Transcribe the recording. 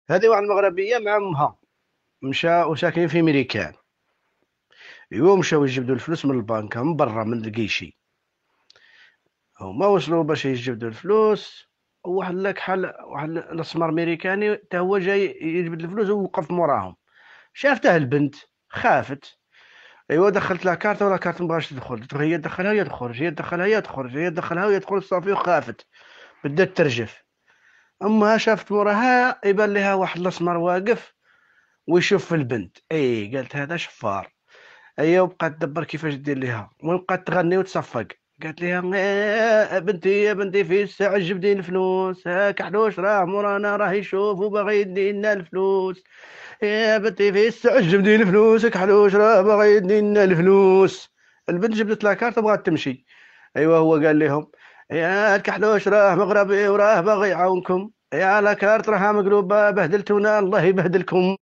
هذه واحد المغربيه مع امها، مشى وساكنين في ميريكان. ايوا مشاو يجبدوا الفلوس من البنك من برا من الكيشي. هما وصلوا باش يجبدوا الفلوس، واحد الكحل واحد الاسمر ميريكاني تا هو جاي يجبد الفلوس ووقف موراهم. شافته البنت، خافت. ايوا دخلت لها كارت ولا كارت مبغاش تدخل، هي تدخلها هي تخرج، هي تدخلها هي تخرج، هي تدخلها وهي تخرج، صافي وخافت. بدات ترجف. امها شافت موراها يبان لها واحد الاسمر واقف ويشوف في البنت، اي قالت هذا شفار. ايوا وبقات تدبر كيفاش دير ليها، المهم بقات تغني وتصفق. قالت لها يا بنتي يا بنتي في الساعة جبدي الفلوس، هاك حلوش راه مورانا راه يشوف وباغي يدينا الفلوس. يا بنتي في الساعة جبدي الفلوس، هاك حلوش راه باغي يدينا الفلوس. البنت جبدت لها كارت وبغات تمشي. ايوا هو قال لهم يا الكحلوش راه مغربي وراه باغي يعاونكم، يا لا كارت راها مقلوبة بهدلتونا الله يبهدلكم.